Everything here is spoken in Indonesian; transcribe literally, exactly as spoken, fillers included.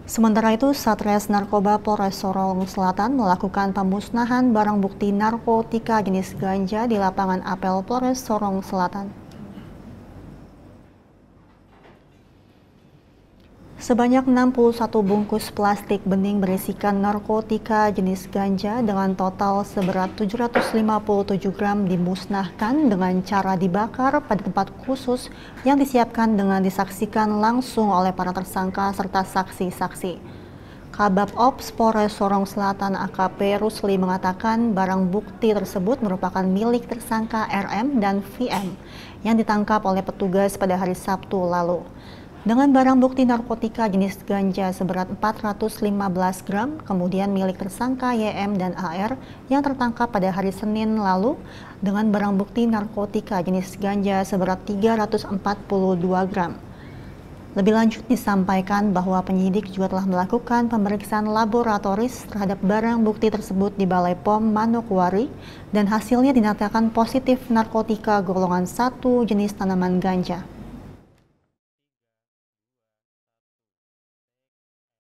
Sementara itu, Satres Narkoba Polres Sorong Selatan melakukan pemusnahan barang bukti narkotika jenis ganja di lapangan apel Polres Sorong Selatan. Sebanyak enam puluh satu bungkus plastik bening berisikan narkotika jenis ganja dengan total seberat tujuh ratus lima puluh tujuh gram dimusnahkan dengan cara dibakar pada tempat khusus yang disiapkan dengan disaksikan langsung oleh para tersangka serta saksi-saksi. Kabab Ops Polres Sorong Selatan A K P Rusli mengatakan barang bukti tersebut merupakan milik tersangka R M dan V M yang ditangkap oleh petugas pada hari Sabtu lalu. Dengan barang bukti narkotika jenis ganja seberat empat ratus lima belas gram, kemudian milik tersangka Y M dan A R yang tertangkap pada hari Senin lalu dengan barang bukti narkotika jenis ganja seberat tiga ratus empat puluh dua gram. Lebih lanjut disampaikan bahwa penyidik juga telah melakukan pemeriksaan laboratoris terhadap barang bukti tersebut di Balai P O M Manokwari dan hasilnya dinyatakan positif narkotika golongan satu jenis tanaman ganja.